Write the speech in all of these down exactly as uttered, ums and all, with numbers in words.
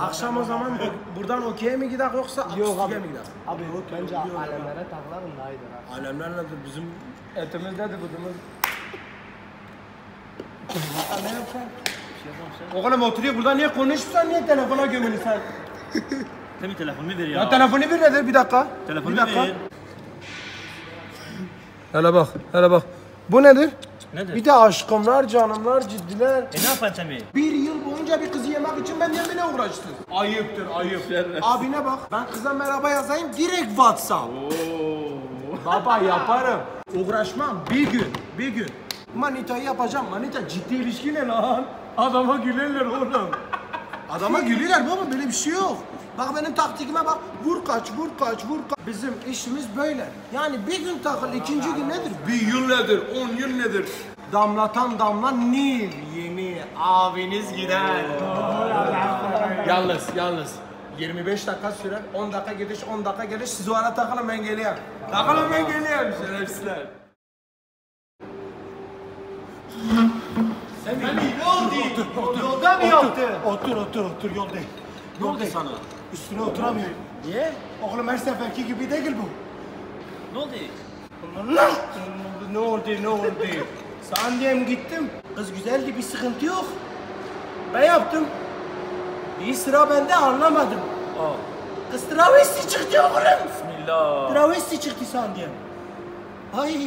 Akşam o zaman buradan okey'e mi gidelim yoksa akustik'e mi gidelim? Abi yok bence alemlere takılalım daha iyidir abi. Alemler nedir? Bizim etimiz nedir budumuz? Ne yapacaksın? Oğlum oturuyor burada niye konuşuyorsun, niye telefona gömülü sen? Tabii telefonumu ver ya. Ya telefonu bir nedir? Bir dakika. Telefonu bir dakika. ver. Hele bak, hele bak. Bu nedir? Nedir? Bir de aşkımlar, canımlar, ciddiler. E ne yapacaksın Cemil? Bir yıl boyunca bir kızı yemek için ben yeminle uğraştım. Ayıptır, ayıp. Abine bak, ben kıza merhaba yazayım direkt WhatsApp. Baba yaparım. Uğraşmam bir gün, bir gün. Manitayı yapacağım. Manita ciddi ilişki ne lan? Adama gülürler oğlum. Adama gülüyorlar baba, böyle bir şey yok. Bak benim taktikime bak, vur kaç, vur kaç, vur kaç. Bizim işimiz böyle. Yani bir gün takıl, ikinci gün nedir? Bir yıl nedir, on yıl nedir? Damlatan damla Nil, yeni abiniz gider. Yalnız, yalnız. yirmi beş dakika sürer, on dakika gidiş, on dakika geliş. Siz o ara takılın, ben geliyorum. Takılın, ben geliyorum şerefsizler. Sen beni ne oldu? Yolda mı yaptın? Otur, otur, otur, yol değil. Ne oldu sana? Üstüne oturamıyorum. Niye? Oğlum her seferki gibi değil bu. Ne oldu? Ne oldu, ne oldu? Sen diyeyim gittim. Kız güzeldi, bir sıkıntı yok. Ben yaptım. Bir sıra bende, anlamadım. Aa. Kız travesti çıktı oğlum. Bismillah. Travesti çıktı sen diyeyim. Ay.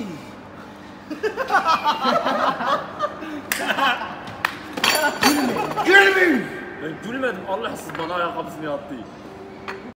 Gülmeyin. Ben gülmedim. Allah siz bana ayakkabısını attı.